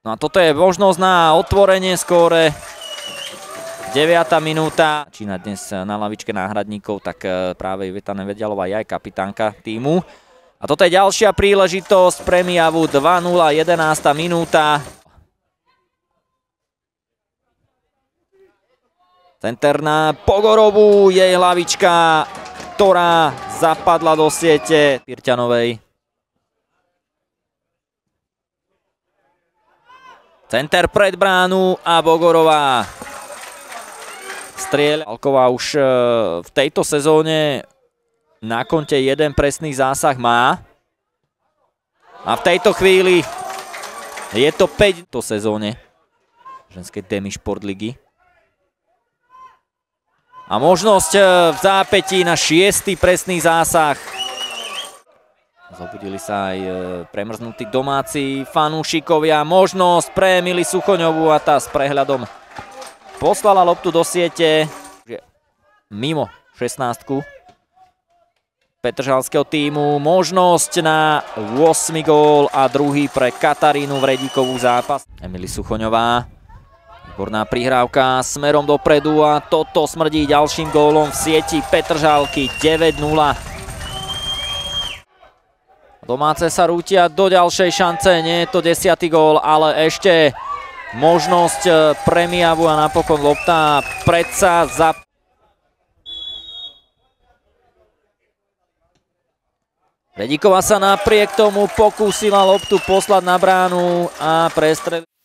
No a toto je možnosť na otvorenie skóre. 9. minúta. Čína dnes na lavičke náhradníkov, tak práve Iveta Nevedialová je aj kapitánka týmu. A toto je ďalšia príležitosť pre Mijavu. 2:0, 11. minúta. Center na Pogorovú, jej hlavička, ktorá zapadla do siete Pirťanovej. Center pred bránu a Bogorová strieľa. Valková už v tejto sezóne na konte jeden presný zásah má. A v tejto chvíli je to 5 v tejto sezóne ženskej Demi Šport ligy. A možnosť v zápätí na 6. presný zásah. Zobudili sa aj premrznutí domáci fanúšikovia. Možnosť pre Emily Suchoňovú a tá s prehľadom poslala loptu do siete. Mimo 16. Petržalského tímu. Možnosť na 8. gól a druhý pre Katarínu Vredíkovú zápas. Emily Suchoňová. Výborná prihrávka smerom dopredu a toto smrdí ďalším gólom v sieti Petržalky. 9:0. Domáce sa rútia do ďalšej šance, nie je to 10. gól, ale ešte možnosť pre Mijavu a napokon lopta predsa za... Vredíková sa napriek tomu pokúsila loptu poslať na bránu a prestrelila.